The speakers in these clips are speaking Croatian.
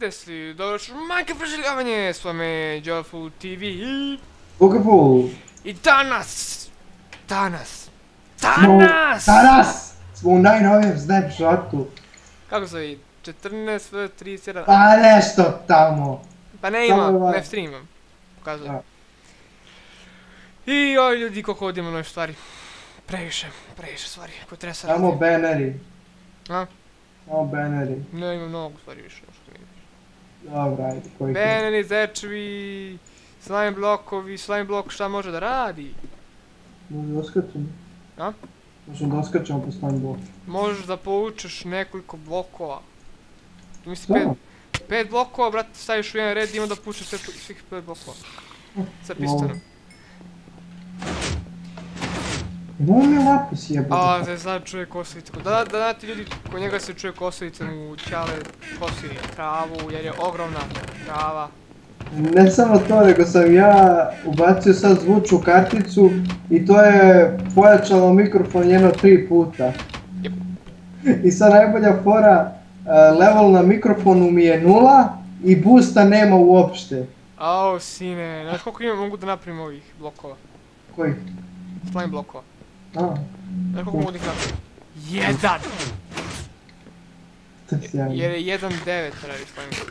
Wesley, dobrodošli u Minecraft preživljavanje, s vama je Joyful TV i danas smo u najnovijem snapshotu. Kako se vidi? 14.37. Pa nešto tamo. Pa ne imam, ne streamam. Pokazujem. I oj ljudi koliko ovdje ima nove stvari. Previše stvari koje treba se raditi. Samo banneri. A? Samo banneri. Ne imam mnogo stvari više. Dobra, ajde, koji je? Banneri, zečevi, slime blokovi, slime blok šta može da radi? Može doskačemo. A? Možemo doskačemo po slime bloku. Možeš da povučeš nekoliko blokova. Mislim 5 blokova, brate, staviš u jedan red i onda pušeš svih 5 blokova. Sa pistonom. Imamo mi lapis jebati. A, se sad čuje kosovica. Da znate ljudi, kod njega se čuje kosovica mu ćale kosi travu jer je ogromna trava. Ne samo to, nego sam ja ubacio sad zvučnu karticu i to je pojačalo mikrofon jedno 3 puta. I sad najbolja fora, level na mikrofonu mi je 0 i boosta nema uopšte. Ao, sine, znaš koliko mogu da napravim ovih blokova? Kojih? Slime blokova. Znaš koliko mogu da ih napravim? 1! Jer je 1.9 radi slime.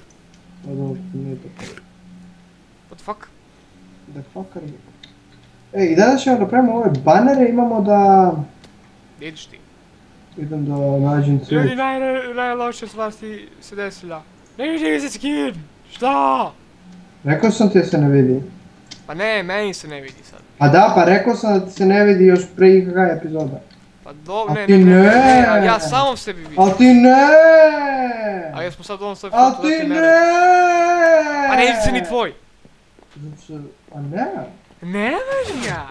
What the fuck? The fucker. Ej, i danas ćemo da pravimo ove banere, imamo da... Gdje ideš ti? Idem da nađem cvijet. Ljudi, najlošija stvar se desila. Ne vidi se skin! Šta? Rekao sam ti da se ne vidi. Pa ne, meni se ne vidi sad. Pa da, pa rekao sam da ti se ne vidi još prije kakva epizoda. Pa dobro, ne, ali ja samom sebi vidim. A ti ne! A jesmo sad u ovom stoji A ti ne! A ne vidi se ni tvoj! A ne? Ne može ja!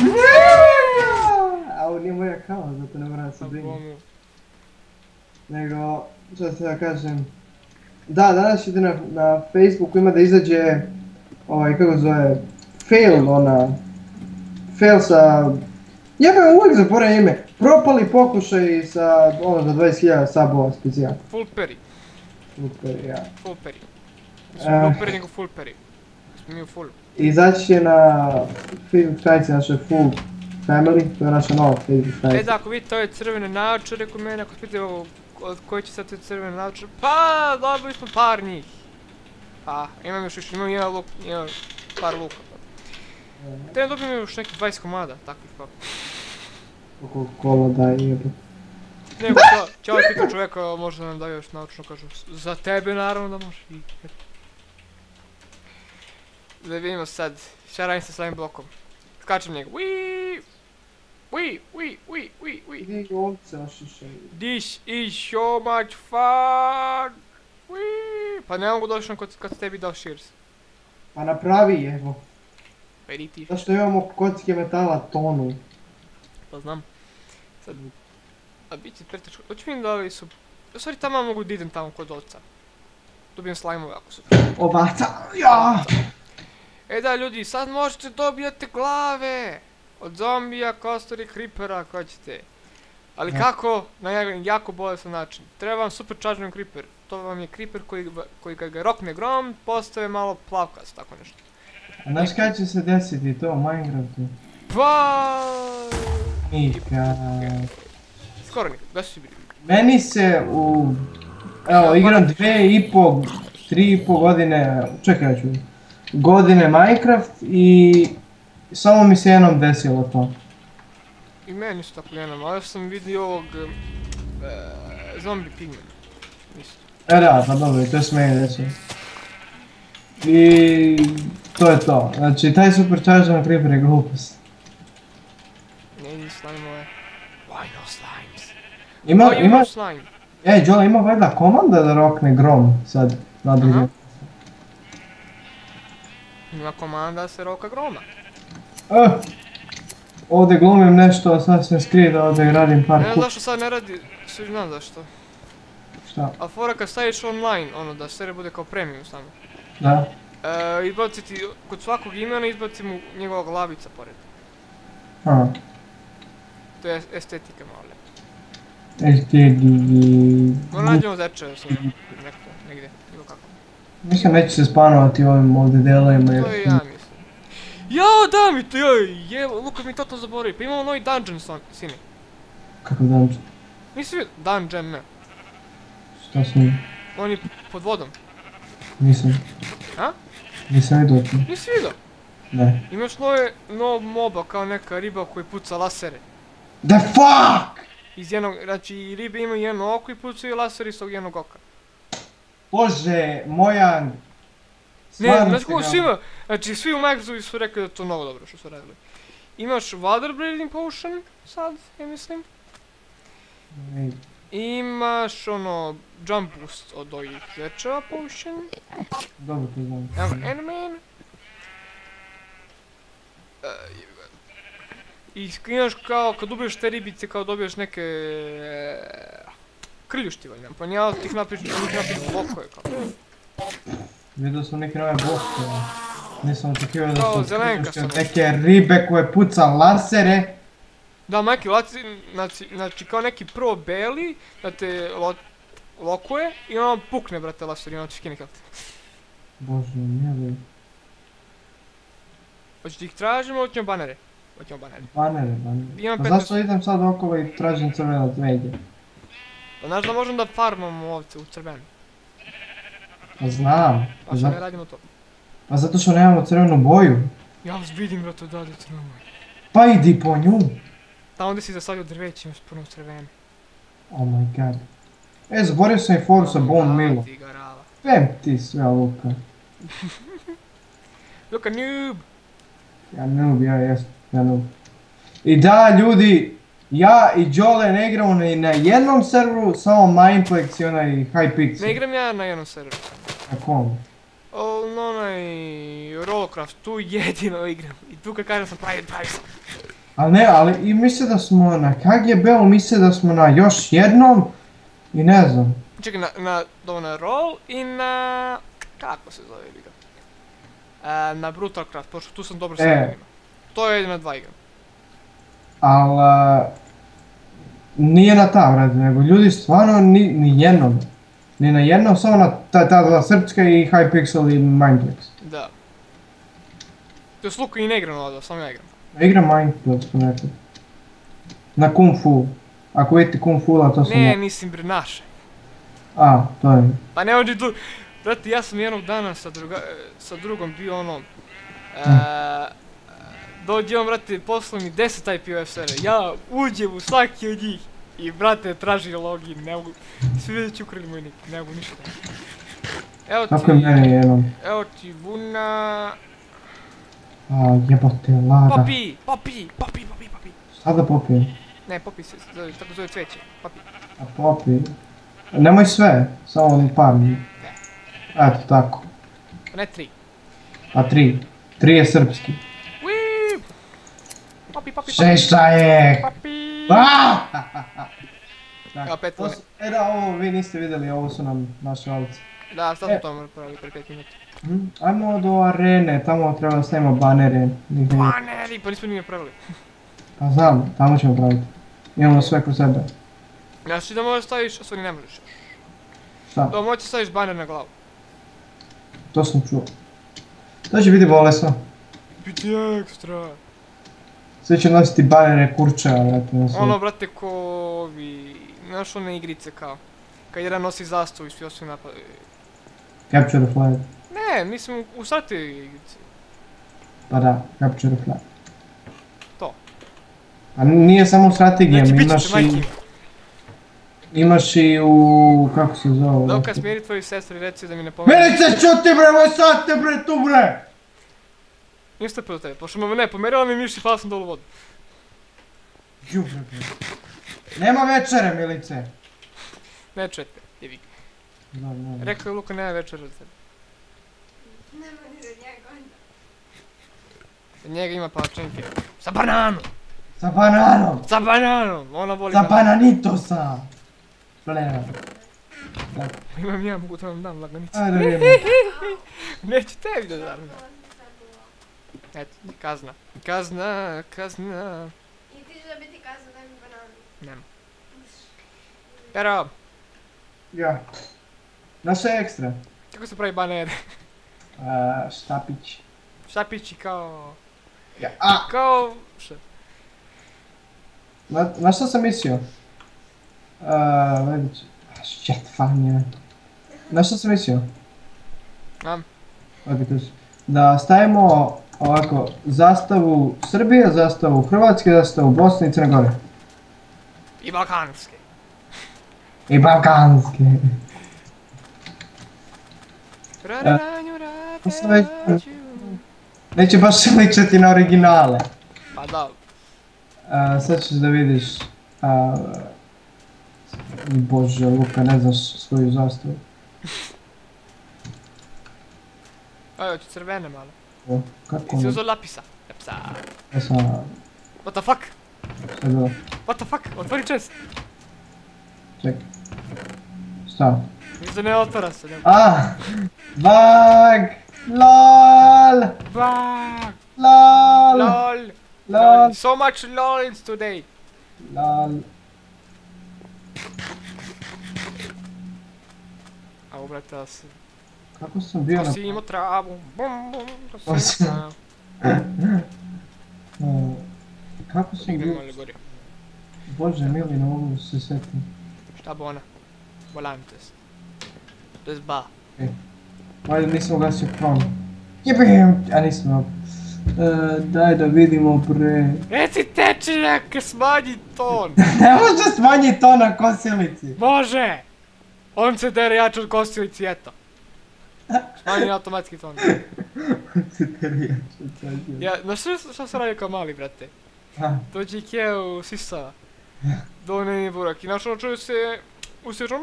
A ovo nije moj account, zato ne moram se brinuti. Nego, što se da kažem... Da, danas ćete na Facebooku ima da izađe... kako zove... Fail, Fail sa... Jebem, uvijek zaboravim ime. Propali pokušaj sa, za 20.000 subova specijal. Fullperi. Fullperi, ja. Fullperi. Nismo Fullperi nego Fullperi. Smo mi u fullu. Izaći će na Facebook stranici naše Full Family, to je naša nova Facebook stranica. Da, ako vidite ove crvene naočare kod mene, ako spite od koji će sad te crvene naočare, pa dobili smo par njih. Pa, imam još više, imam jedan par luka. Treba dobijem još nekih 20 komada, takvih pa. Koliko kola daje jebe. Nego će ovaj pita čovjeka, možda nam daju još naučno, kažu, za tebe naravno da može. Da vidimo sad, šta radim sa slime blokom. Skačem njega, Wii. Idi ovce ošišaj. This is so much fun! Wii. Pa ne mogu doći kad tebi dao shears. Pa napravi evo. Pa idi ti. Zašto imamo kocke metala tonu? Pa znam. Sad, a bit će preteško. Hoću vidim da li su... U stvari tamo mogu da idem tamo kod oca. Dobijem slime-ove ako su. Ovaca, ja! E da ljudi, sad možete dobijati glave! Od zombija, kostora i creepera ako hoćete. Ali kako? Na jedan jako bolesan način. Treba vam super chargeman creeper. To vam je creeper koji kad ga rokne grom, postave malo plavkast, tako nešto. A znaš kada će se desiti to u Minecraftu? Pa... Nikad. Skoro nikad, da si bili. Meni se u... Evo, igram 2,5, 3,5 godine, čekaj ću, godine Minecraft i samo mi se jednom desilo to. I meni su tako jednom, ali sam vidio ovog... Zombie pigmena. Isto. Da, pa dobro, to je s meni desilo. I... to je to, znači taj supercharger creeper je glupost. Ne idi slime-ove. Why no slimes? Ima... slime. Ej, Jola, ima valjda komanda da rokne grom sad na druge. Ima komanda da se roka groma. Ovdje glumim nešto sasvim skrije da ovdje radim par Ne znam zašto sad ne radi, svi znam zašto. Šta? A fora kad staviš online, ono da server bude kao premium samo. Da. Izbaci ti, kod svakog imena izbaci mu njegova glavica pored. Aha. To je estetika malo. Estetika. Moram nađemo zečeve s njim, negdje, bilo kako. Mislim neće se spanovati ovim ovdje delovima jer... To i ja mislim. Jao, da mi to, joj, jevo, Luka mi to zaboravio. Pa imamo novi dungeon, sine. Kako dungeon? Nisi vidio? Dungeon, ne. Šta s njim? On je pod vodom. Nisam. A? Nisam vidio to. Nisi vidio? Ne. Imaš novog moba kao neka riba koji puca lasere. The fuck! Iz jednog, znači ribe imaju jedno oko i pucaju laseri iz tog jednog oka. Bože, Mojan! Ne, Stvarno znači ste kako ga- svima, znači svi u Microsoftu su rekli da je to mnogo dobro što su radili. Imaš water breathing potion sad, ja mislim. Ej, Imaš ono jump boost od ovih zečeva potion. dobro to znam. Evo Enderman. I imaš kao, kad ubiješ te ribice, kao dobiješ neke... krljušti valjda, pa nije od tih napiš blokove kao. Vidio sam neke nove boske. Nisam očekivao da Kao sam zelenka priličio sam. neke ribe koje puca lasere. Da, Maki, znači kao neki pro beli, da te lokuje i ono pukne, brate, laser i ono ti skine health. Bože, nije. Hoćeš da ih tražimo, hoćemo banere? Hoćemo banere. Banere. Imam A 15. zašto idem sad okolo i tražim crveno cveće? Pa znaš da možemo da farmamo ovce u crvenu. Pa znam. Pa što ne radimo to? Pa zato što nemamo crvenu boju. Ja vas vidim, brate, da je crveno. Pa idi po nju. Tamo gdje si zasadio drveće, imaš puno crvene. Oh my god. Zaborio sam i foru sa bone mealom. Ti garala. Vem ti sve, Luka. Luka noob! Ja noob, ja noob. I da, ljudi, ja i Jole ne igramo ni na jednom serveru, samo Mineplex i onaj Hypixel. Ne igram ja na jednom serveru. Na kom? Na onaj Rollcraft, tu jedino igram. I tu kad kažem sam pravi sam. Ali ne, ali i misle da smo na KGB-u, misle da smo na još jednom i ne znam. Čekaj, na Roll i na... kako se zove igra? Na Brutalcraft, pošto tu sam dobro sa igrima. To je jedino dva igram. Ali nije na ta vrati, nego ljudi stvarno ni jednom. Ni na jednom, samo na ta dva srpska i Hypixel i Mineplex. Da. To je s Luka i ne igram ova dva, samo ja igram. Ja igram Mineplex ponekad. Na Kung Fu. Ako vidite Kung Fu-la, to sam Ne, ja. mislim bre, naše. A, to je. Pa ne ođi tu. Brate, ja sam jednog dana sa drugom bio ono... dođe on, brate, poslao mi 10 IP servera. Ja uđem u svaki od njih. I brate, traži login, ne mogu... Svi već ukrili moj nick, ne mogu ništa. Evo ti... Tako je mene jednom. Evo ti Vuna... A, jebote, Lara. Popi! Šta da popijem? Ne, Popi se zove, tako zove cveće. Popi. A popi? Nemoj sve, samo par. Eto, tako. Ne 3. A 3. 3 je srpski. Uiii! Popi! Šešta je! Popi! Tako, Evo, 5 to vune. su- da, ovo vi niste vidjeli, ovo su nam naše ovce. Da, sad smo to pravili pre 5 minuta. Ajmo do arene, tamo treba da snimamo banere. Baneri! Pa nismo ni napravili. Pa znam, tamo ćemo praviti. Imamo sve kod sebe. Znači da možeš staviš, a stvari ne možeš još. Šta? Da možeš staviš baner na glavu. To sam čuo. To će biti bolesno. Biti ekstra. Sve će nositi banere kurčeva, vrati, na sve. Ono, brate, ko ovi... Znaš one igrice kao... Kad jedan nosi zastavu i svi ostali napad... Capture the flag. Ne, mislim u sati igrice. Pa da, capture the flag. To. A nije samo u strategijama, Znači, bit imaš ćete majke. i... Imaš i u... kako se zove? Doka, smiri tvoju sestru i reci da mi ne pomeni. Milice, čuti bre, moj sate bre, tu bre! Ništa prvo tebe, pošto me ne, pomerila mi miš i pala sam dolu u vodu. Đubre bre. Nema večere, Milice. Ne čete, jevi. Da. Rekao je Luka, nema večera za tebe. Nema ni za njega onda. Za njega ima palačinke. Sa bananom! Sa bananom! Sa bananom! Ona voli Sa banane. bananitosa! Plena. Imam ja, mogu da vam dam lagunicu. Ajde, vidimo. Neću tebi da dam. Eto, kazna. Kazna. I ti da biti kazao da mi bananu. Nema. Pero, Ja. Naše ekstra. Kako se pravi banere? Štapić. Štapići kao... Ja, Kao... Šta? na što sam mislio? Shit, fajn. Na što sam mislio? Mam. Da stavimo ovako zastavu Srbije, zastavu Hrvatske, zastavu Bosne i Crne Gore. I balkanske. I balkanske. Raranju rađu. Neće baš ličati na originale. Pa da. Sad ćeš da vidiš... Bože, Luka, ne znaš svoju zastavu. Evo ću crvene malo. Kako Nisi uzeo lapisa. Lapisa. Ja sam... What the fuck? Šta je bilo? What the fuck? Otvori chest. Čekaj. Šta? Mislim da ne otvara se. Bug! LOL! Bug! LOL! LOL! LOL! So much LOLs today. LOL! A brate, ja sam... Kako sam bio na... Kosimo travu. Bum bum. Kosimo. Kosimo. Kako sam bio... Idemo ali gore. Bože mili, ne mogu se setim. Šta bo ona? Volantes. To je ba. Ajde, nisam ugasio kron. Jebim! A nisam. Daj da vidimo pre... Reci teči neka smanji ton. Ne može smanjiti to na kosilici. Može! On se dere jače od kosilici, eto. Smanji automatski ton. Ja, znaš šta se radi kao mali, brate? Dođe Ikea u Sisa. Doneni burak i znaš ono čuje se... Usježu...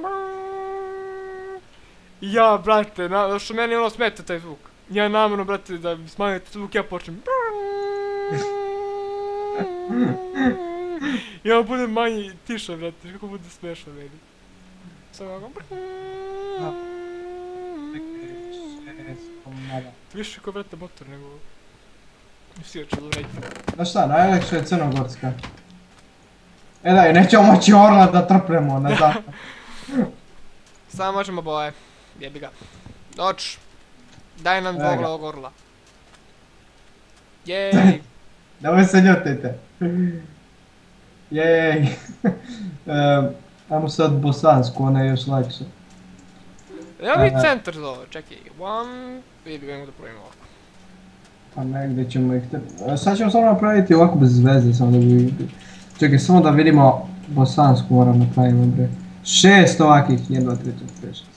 I ja, brate, što meni ono smeta taj zvuk. Ja namjerno, brate, da smanjite zvuk, ja počnem... I on bude manji tiša, brate, kako bude smešno meni. Samo ovako... Više ko, brate, motor nego... Sio ću da vrejte. Znaš šta, najlekše je Crnogorska. Daj, nećemo moći Orla da trpnemo na zapad. Samo možemo boje. Jebi ga. Doć. Daj nam dvoglavog orla. Jej! Nemoj se ljutite. Jej. Ajmo sad bosansku, ona je još lakša. Evo mi centar za ovo, čekaj. Jebi ga, da probimo ovako. Pa negdje ćemo ih sad ćemo samo napraviti ovako bez veze, samo da bi... Čekaj, samo da vidimo bosansku moram napravimo, bre. 6 ovakih, 1, 2, 3, 4, 5, 6.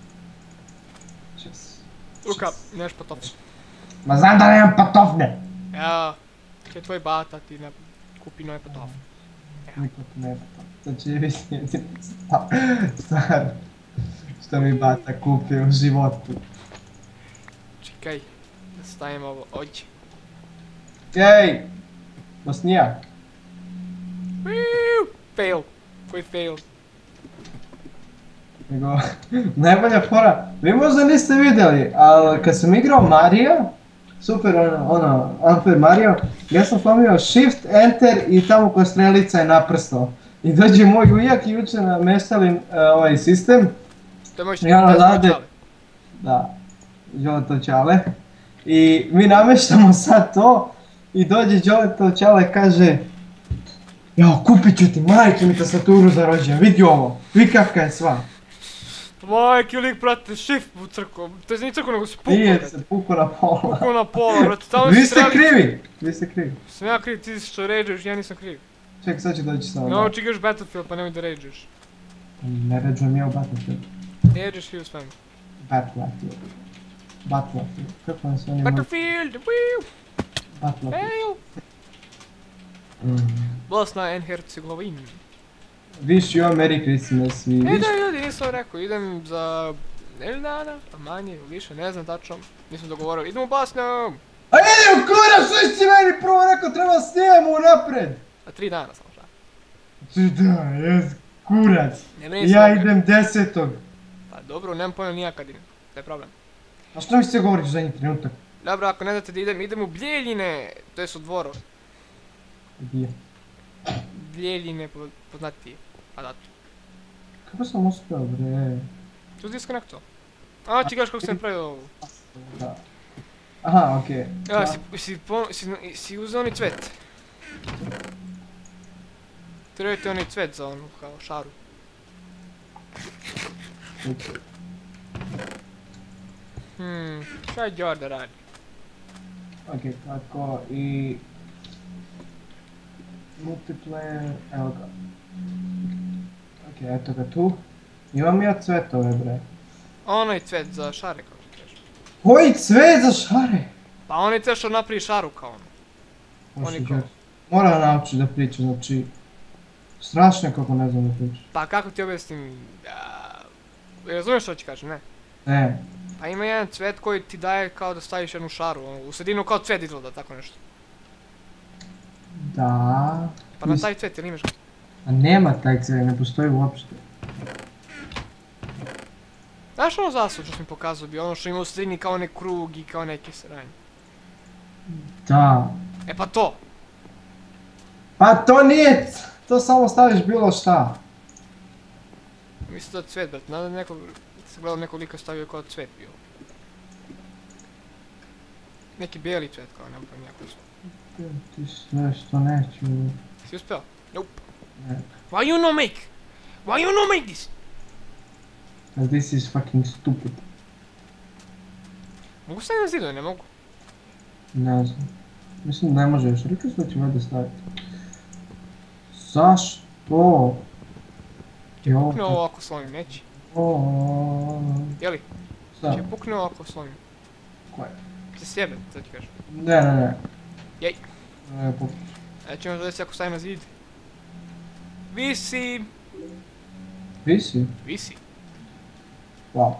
Luka, nemaš patofne. Ma znam da nemam patofne! Evo, će tvoj bata ti kupi nove patofne. Niko ti ne patofne. To će biti jedini stvar što mi bata kupi u životu. Čekaj, da stavimo ovo ovdje. Jej! Bosnija! Fail. Koji fail? Nego, najbolja fora, vi možda niste vidjeli, ali kad sam igrao Mario, super Unfair Mario, ja sam slomio Shift, Enter i tamo ko strelica je naprstao. I dođe moj ujak i juče namještali ovaj sistem. To je moj čale. Da, Đoleto čale. I mi namještamo sad to i dođe Đoleto čale i kaže: jao, kupit ću ti, majke mi tastaturu za rođendan, vidi ovo, vidi kakva je sva. Majke lik, brate, shift u crku, to je nije crku nego se pukao. Nije se pukao na pola. Pukao na pola, brate, tamo Vi ste krivi! Vi ste krivi. Sam ja kriv, ti što rage'uješ, ja nisam kriv. Čekaj, sad ću doći sa Ne ovdje. oči igraš Battlefield pa nemoj da rage'uješ. Ne rage'ujem ja u Battlefield. Rage'uješ i u svemu. Battlefield. Battlefield. Kako vam se oni... Battlefield, woo! Battlefield. Fail! Bosna and Hercegovina. Wish you a Merry Christmas. Da ljudi, nisam rekao, idem za... Ili dana, a manje, više, ne znam tačno. Nisam dogovorio, idem u Bosnu! A idem kurac, što si meni prvo rekao, treba snijemo unapred! A 3 dana samo šta. Da, jes, kurac. Ja idem 10. Pa dobro, nemam pojma nijak kad idem, to je problem. A što mi se govoriš zadnji trenutak? Dobro, ako ne znate da idem u Bljeljine, to je u Dvoru. Gdje? Bljeljine poznatiji, a da. Kako sam uspio, bre? Tu si disconnectao. A, ti gledaš kako sam pravio ovu. Da. Aha, okej. Evo, si uzeo onaj cvet. Treba ti onaj cvet za onu, kao šaru. Šta je Đor da radi? Okej, tako i... Multiplayer, evo ga. Okej, eto ga tu. Imam ja cvetove, bre. Onaj cvet za šare, kao ti kažeš. Koji cvet za šare? Pa onaj cvet što napravi šaru kao ono. Bože, Oni kao- Đorđe, moram naučiti da pričam, znači... Strašno je kako ne znam da pričam. Pa kako ti objasnim... Razumiješ što ću kažem, ne? Ne. Pa ima jedan cvet koji ti daje kao da staviš jednu šaru, ono, u sredinu kao cvet izgleda, tako nešto. Da... Pa na taj cvet, jel imaš ga? A nema taj cvet, ne postoji uopšte. Znaš ono zasud što sam mi pokazao bio, ono što ima u sredini kao onaj krug i kao neke sranje. Da. E pa to! Pa to nije... To samo staviš bilo šta. Mislim da je cvet, brat, nadam neko... Sam gledao nekog lika stavio kao cvet bio. Neki bijeli cvet kao, nema pojma jako su. Ti sve što neću... Si uspeo? Nope. Ne. Why you no make? Why you no make this? Cause this is fucking stupid. Mogu staviti na zidove, ne mogu. Ne znam. Mislim da ne može još, rekao sam da ću ovdje staviti. Zašto? Pukne ovo ako slomim, neći. Jeli? Šta? Će pukne ovo ako slomim. Koje? Se sjebe, sad ti kažem. Ne. Jej. Puk. E ćemo da desi ako stavim na zid. Visi! Visi? Visi. Wow.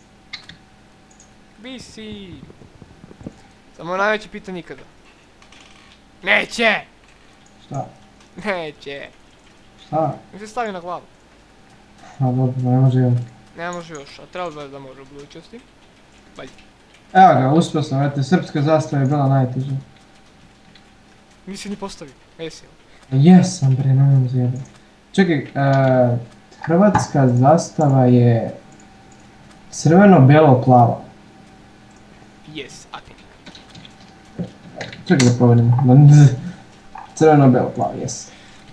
Visi! Samo najveće pitanje ikada. Neće! Šta? Neće! Šta? Mi se stavi na glavu. A dobro, ne može još. Ne može još, a trebalo bi da može u budućnosti. Evo ga, uspio sam, eto, srpska zastava je bila najteža. Nisi ni postavio, jesi. Jesam bre, nemam zjebati. Čekaj, hrvatska zastava je crveno-belo-plava. Yes, I think. Čekaj da povedem. Crveno-belo-plava, jes.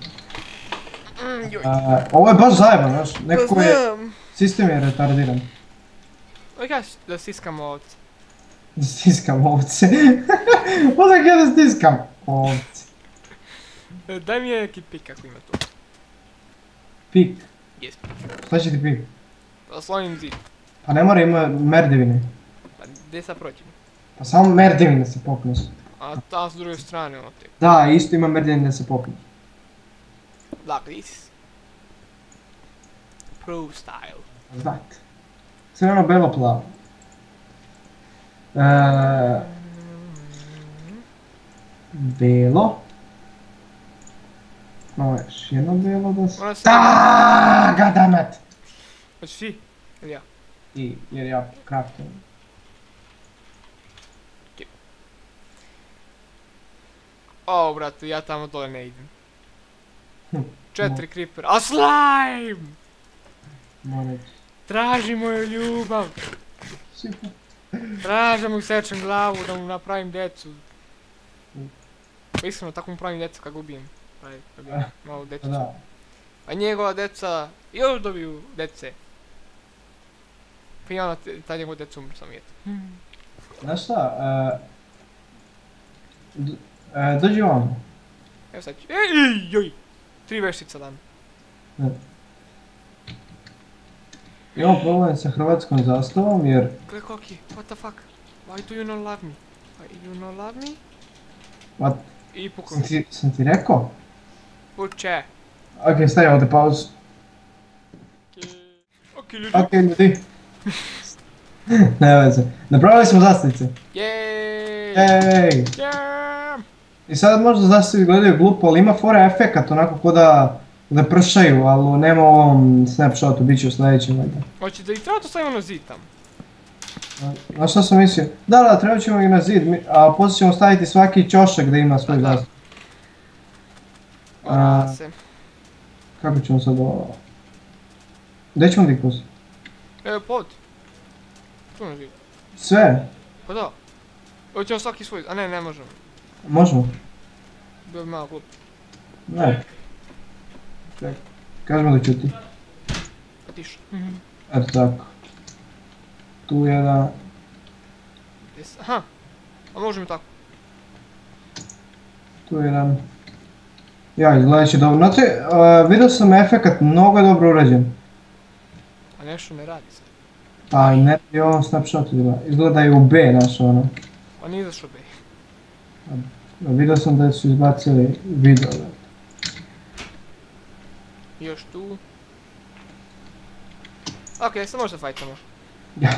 Joj. Ovo je baš zajebano, znaš, nekako je... znam. Sistem je retardiran. Kaj da stiskamo ovce? Da stiskam ovce. Odak ja da stiskam ovce. Daj mi neki pik ako ima tu. Pik. Yes. Šta će ti pik? Da slonim zid. Pa ne mora ima merdevine. Pa gdje sad proćemo? Pa samo merdevine se popnu. A ta s druge strane ono te. Da, isto ima merdevine da se popnu. Like this. Pro style. Zvat. Crveno-belo-plavo. Belo. Ovo je još jedno belo da se... Ona se... Aaaa, goddammit! Hoćeš ti? Ili ja? I, jer ja craftujem. O, brate, ja tamo dole ne idem. Hm, 4 creeper. A slime! Morat. Traži moju ljubav. Super. Tražim mu sečem glavu da mu napravim decu. Pa iskreno, tako mu pravim decu kad ga ubijem. Pravi, malo dečicu. Da. A njegova deca još dobiju dece. Pa i ona, ta njegova deca umru sam eto. Znaš šta, dođi ovamo. Evo sad ću. Ej, joj! 3 veštice dan. Imamo problem sa hrvatskom zastavom jer... Gle koki, what the fuck? Why do you not love me? Why you not love me? What? I pukam. Sam ti rekao? Puče. Ok, stavi ovdje pauzu. Ok ljudi. Ok ljudi. Ne veze. Napravili smo zastavice. Jej! Ej! Jam! I sad možda zastavi gledaju glupo, ali ima fora efekat onako ko da pršaju, ali nema u ovom snapshotu, bit će u sljedećem valjda. Hoće da i treba to stavimo na zid tamo. Znaš šta sam mislio? Da, trebat ćemo ih na zid, a poslije ćemo staviti svaki ćošak da ima svoj Da. zastav. Mora se. Kako ćemo sad ovo... Gdje ćemo dik poslije? Evo pod. puno živo. Sve. Pa da. Hoćemo svaki svoj, a ne možemo. Možemo? Bio bi malo glup. Ne. Čekaj. Kažemo da ću ti. Pa tiš. Eto tako. Tu jedan. Aha. A možemo tako. Tu jedan. Ja, izgledat će dobro. Znači, vidio sam efekat, mnogo je dobro urađen. A nešto ne radi sad. Pa ne bi ovom snapshotu izgleda je u B naš ono. Pa nije zašao be. Vidio sam da su izbacili video. Još tu. Okej, sad možda fajtamo. Ja.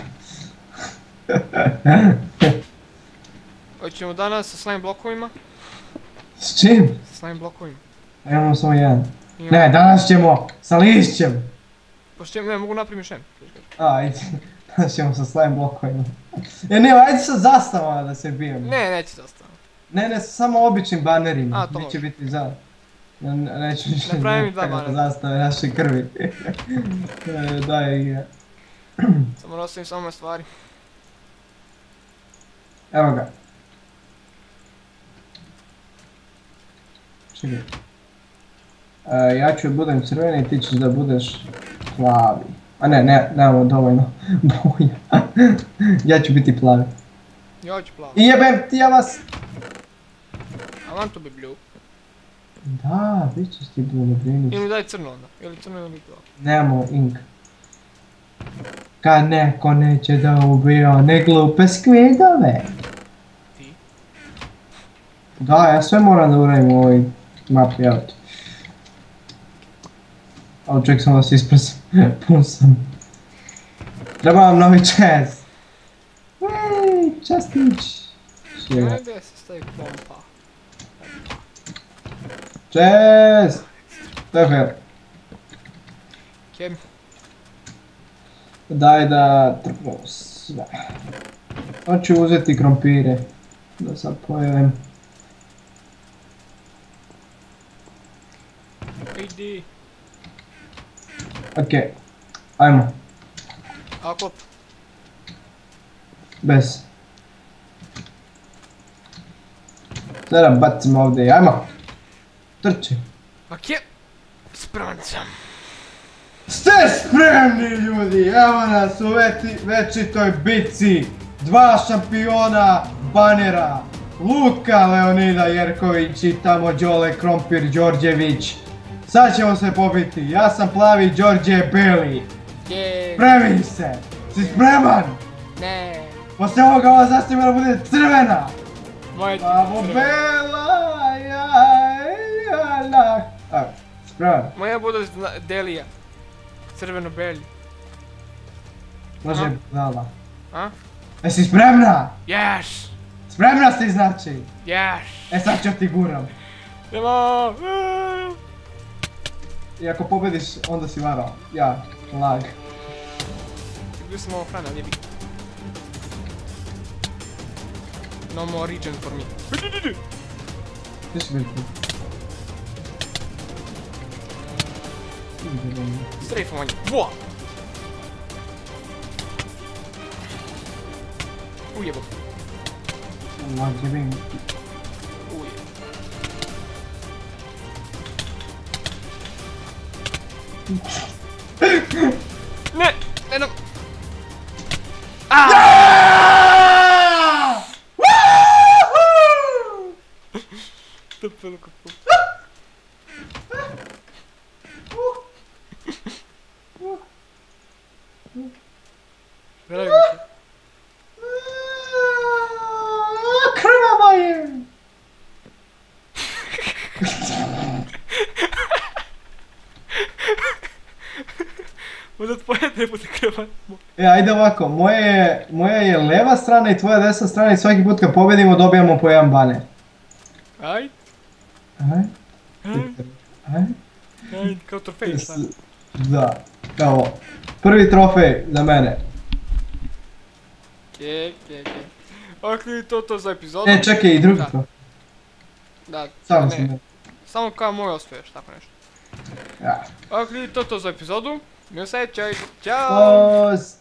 Hoćemo danas sa slime blokovima? S čim? Sa slime blokovima. A imamo samo jedan. Imamo. Ne, danas ćemo sa lišćem. Pošto ne, mogu napraviti još jedan. Ajde, danas ćemo sa slime blokovima. Ne, ajde sa zastavama da se bijemo. Ne, neće zastavno. Ne, samo običnim banerima. A, to neće može. biti za. Neću više Napravi mi dva banera. zastave naše krvi. Daj igra. Samo nosim samo stvari. Evo ga. Čekaj. Ja ću budem crveni, ti ćeš da budeš plavi. A ne, nemamo dovoljno boja. Ja ću biti plavi. Ja ću plavo. I jebem ti ja vas! I want to be blue. Da, bit ćeš ti blue, brini. Ili daj crno onda. Ili crno ili plavo. Nemamo ink. Kad neko neće da ubija one glupe skvidove. Ti? Da, ja sve moram da uradim u ovoj mapi, evo ti. Ali ček sam da se isprsam, pun sam. Treba vam novi chest. Ej, chestić. Sjega. Gdje se stavi pompa? Chest! To je fair. Kem. Daj da trpnu sve. Hoću uzeti krompire. Da sad pojedem. Idi. Okej. Ajmo. A klop. Bez. Sada bacimo ovdje, ajmo! Trči! Ok. Spreman sam. Ste spremni ljudi, evo nas u večitoj bitci. 2 šampiona banera. Luka Leonida Jerković i tamo Đole Krompir Đorđević. Sad ćemo se pobiti, ja sam plavi Đorđe Beli. Je. Spremi se! Si spreman? Ne. Poslije ovoga ova zastava mora bude crvena! Moje ti. Bravo Bela, jala. Evo, spreman. Moja bude Delija. Crveno beli. Može Aha. budala. A? Jesi spremna? Yes. Spremna si znači? Yes. Sad ću ti guram. Idemo. I ako pobediš, onda si varao. Ja, lag. Bio sam ovo hrana, nije bitno. No more region for me. Ti si biti. Strafovanje. Voa! Ujebo. Lag jebim. Uje. Ne! Ne dam! To pelko po. Krvava je! Možda tvoje ne bude krvan. Ajde ovako, moja je leva strana i tvoja desna strana i svaki put kad pobedimo dobijamo po jedan baner. Aj, Aj? aj, Aj? aj, kao trofej šta? Da, evo, prvi trofej za mene. Ke. Ok, to za epizodu. Čekaj, i drugi Da. trofej. Da, Samo ne. sam ne. Samo kao moj osvoješ, tako nešto. Ja. Ok, to za epizodu. Mi osjećaj, ćao! Post!